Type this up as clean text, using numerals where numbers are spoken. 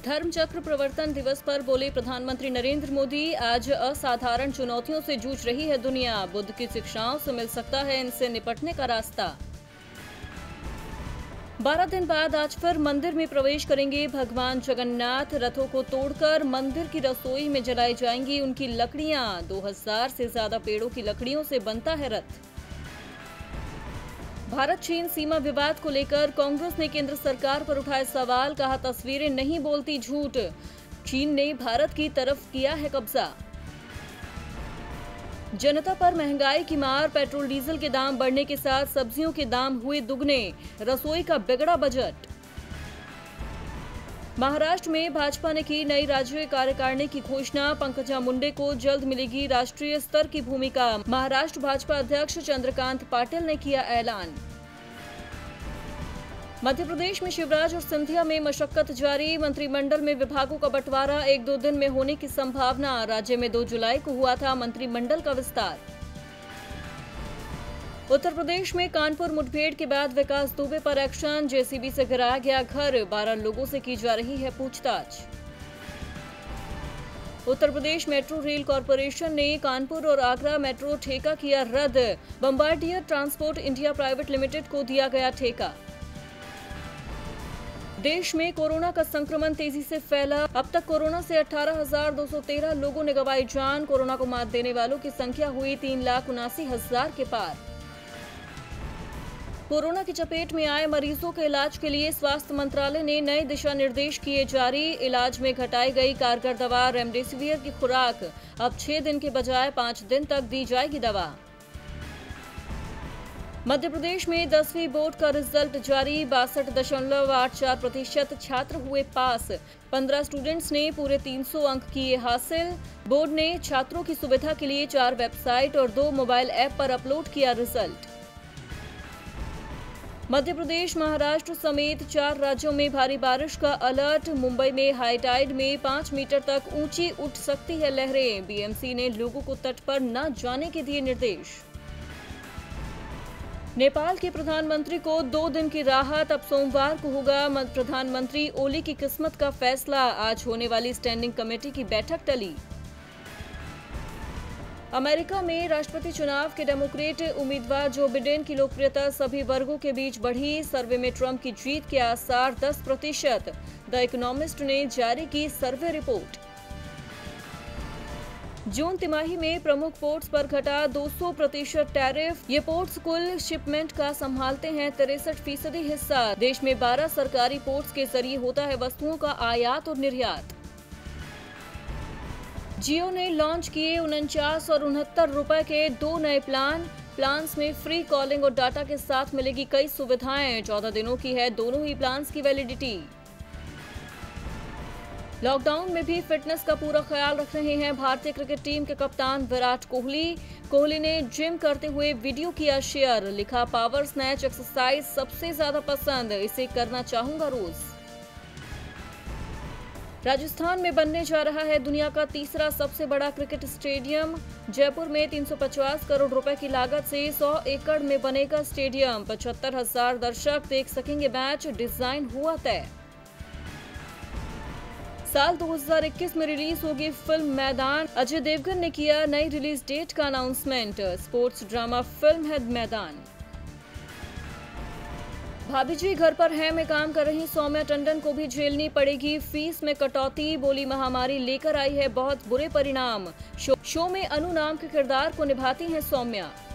धर्मचक्र प्रवर्तन दिवस पर बोले प्रधानमंत्री नरेंद्र मोदी, आज असाधारण चुनौतियों से जूझ रही है दुनिया। बुद्ध की शिक्षाओं से मिल सकता है इनसे निपटने का रास्ता। 12 दिन बाद आज फिर मंदिर में प्रवेश करेंगे भगवान जगन्नाथ। रथों को तोड़कर मंदिर की रसोई में जलाई जाएंगी उनकी लकड़ियां। 2000 से ज्यादा पेड़ों की लकड़ियों से बनता है रथ। भारत चीन सीमा विवाद को लेकर कांग्रेस ने केंद्र सरकार पर उठाए सवाल। कहा, तस्वीरें नहीं बोलती झूठ। चीन ने भारत की तरफ किया है कब्जा। जनता पर महंगाई की मार। पेट्रोल डीजल के दाम बढ़ने के साथ सब्जियों के दाम हुए दुगने। रसोई का बिगड़ा बजट। महाराष्ट्र में भाजपा ने की नई राज्य कार्यकारिणी की घोषणा। पंकजा मुंडे को जल्द मिलेगी राष्ट्रीय स्तर की भूमिका। महाराष्ट्र भाजपा अध्यक्ष चंद्रकांत पाटिल ने किया ऐलान। मध्य प्रदेश में शिवराज और सिंधिया में मशक्कत जारी। मंत्रिमंडल में विभागों का बंटवारा 1-2 दिन में होने की संभावना। राज्य में 2 जुलाई को हुआ था मंत्रिमंडल का विस्तार। उत्तर प्रदेश में कानपुर मुठभेड़ के बाद विकास दुबे पर एक्शन। जेसीबी से गिराया गया घर। 12 लोगों से की जा रही है पूछताछ। Uttar Pradesh metro rail corporation ने कानपुर और आगरा मेट्रो ठेका किया रद्द। Bombardier transport India private limited को दिया गया ठेका। देश में कोरोना का संक्रमण तेजी से फैला। अब तक कोरोना से 18,213 लोगों ने गंवाई जान। कोरोना को मात देने वालों की संख्या हुई 3,79,000 के पार। कोरोना की चपेट में आए मरीजों के इलाज के लिए स्वास्थ्य मंत्रालय ने नए दिशा निर्देश किए जारी। इलाज में घटाई गई कारगर दवा रेमडेसिविर की खुराक अब 6 दिन के बजाय 5 दिन तक दी जाएगी दवा। मध्य प्रदेश में 10वीं बोर्ड का रिजल्ट जारी। 62.84% छात्र हुए पास। 15 स्टूडेंट्स ने पूरे 300 अंक किए हासिल। बोर्ड ने छात्रों की सुविधा के लिए 4 वेबसाइट और 2 मोबाइल ऐप पर अपलोड किया रिजल्ट। मध्य प्रदेश, महाराष्ट्र समेत 4 राज्यों में भारी बारिश का अलर्ट। मुंबई में हाई टाइड में 5 मीटर तक ऊंची उठ सकती है लहरें। बीएमसी ने लोगों को तट पर न जाने के दिए निर्देश। नेपाल के प्रधानमंत्री को 2 दिन की राहत। अब सोमवार को होगा प्रधानमंत्री ओली की किस्मत का फैसला। आज होने वाली स्टैंडिंग कमेटी की बैठक टली। अमेरिका में राष्ट्रपति चुनाव के डेमोक्रेट उम्मीदवार जो बिडेन की लोकप्रियता सभी वर्गों के बीच बढ़ी। सर्वे में ट्रंप की जीत के आसार 10%। द इकोनॉमिस्ट ने जारी की सर्वे रिपोर्ट। जून तिमाही में प्रमुख पोर्ट्स पर घटा 200% टैरिफ। ये पोर्ट्स कुल शिपमेंट का संभालते हैं 63% हिस्सा। देश में 12 सरकारी पोर्ट्स के जरिए होता है वस्तुओं का आयात और निर्यात। जियो ने लॉन्च किए 49 और 69 रुपए के 2 नए प्लान्स में फ्री कॉलिंग और डाटा के साथ मिलेगी कई सुविधाएं। 14 दिनों की है दोनों ही प्लान्स की वैलिडिटी। लॉकडाउन में भी फिटनेस का पूरा ख्याल रख रहे हैं भारतीय क्रिकेट टीम के कप्तान विराट कोहली ने जिम करते हुए वीडियो किया शेयर। लिखा, पावर स्नैच एक्सरसाइज सबसे ज्यादा पसंद, इसे करना चाहूंगा रोज। राजस्थान में बनने जा रहा है दुनिया का तीसरा सबसे बड़ा क्रिकेट स्टेडियम। जयपुर में 350 करोड़ रुपए की लागत से 100 एकड़ में बनेगा स्टेडियम। 75,000 दर्शक देख सकेंगे मैच। डिजाइन हुआ तय। साल 2021 में रिलीज होगी फिल्म मैदान। अजय देवगन ने किया नई रिलीज डेट का अनाउंसमेंट। स्पोर्ट्स ड्रामा फिल्म है मैदान। भाभी जी घर पर है में काम कर रही सौम्या टंडन को भी झेलनी पड़ेगी फीस में कटौती। बोली, महामारी लेकर आई है बहुत बुरे परिणाम। शो में अनु नाम के किरदार को निभाती हैं सौम्या।